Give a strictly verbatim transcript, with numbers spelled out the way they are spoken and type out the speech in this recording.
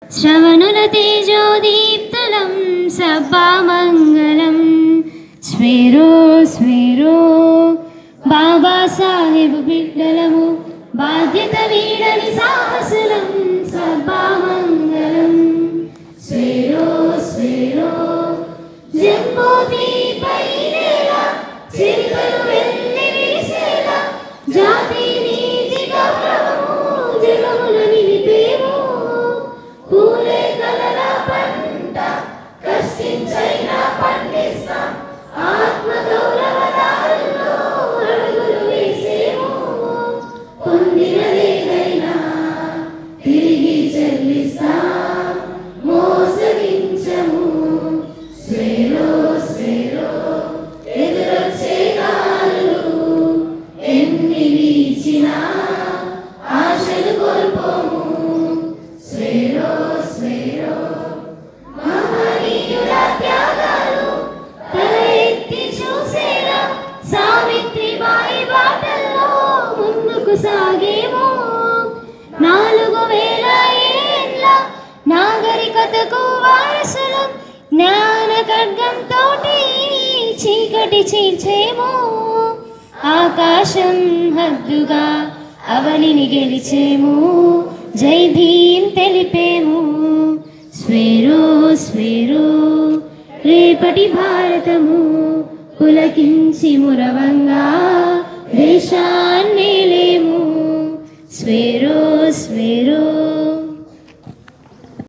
శ్రవణుల తేజోదీప్తులం సబ్బామంగళం. స్వేరో స్వేరో బాబా సాహెబ్ బిడ్డలము, బాధ్యత వీడని సాహసులం సబ్బామంగళం. స్వేరో స్వేరో జంబోతి పైనేలా చిరుకలు వెళ్ళి విరిసేలా, జాతి నీతి గౌరవము జగముల నిలిపేము. కూలే కలల పంట కష్టించైనా పండిస్తాం, ఆత్మ గౌరవ దారుల్లో అడుగులు వేసేము. పొందినదేదైనా తిరిగి చెల్లిస్తాం, మోసగించము. స్వేరో స్వేరో ఎదురొచ్చే కారులు ఎన్ని వీచినా ఆశలు కోల్పోము. స్వేరో స్వేరో మహనీయుల త్యాగాలు తల ఎత్తి చూసేలా, సావిత్రి బాయి బాటల్లో ముందుకు సాగేమో. నాలుగు వేల ఏళ్ళ నాగరికతకు వారసులం, జ్ఞాన ఖడ్గంతో చీకటి చీల్చేమో. ఆకాశం హద్దుగా అవనిని గెలిచేము, జై భీమ్ తెలిపేము. స్వేరో స్వేరో రేపటి భారతము పులకించి మురవంగా దేశాన్నేలేము. స్వేరో స్వేరో